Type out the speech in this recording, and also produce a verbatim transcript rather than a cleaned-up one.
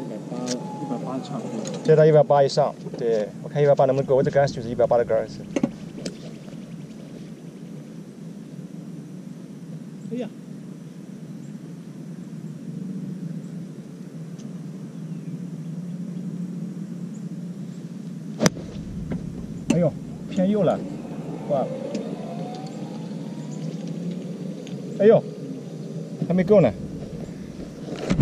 一百八，一百八差不多。 这到一百八以上，对我看一百八能不能够，我这杆就是一百八的杆儿是。 哎呀！哎呦，偏右了，挂了。哎呦，还没够呢。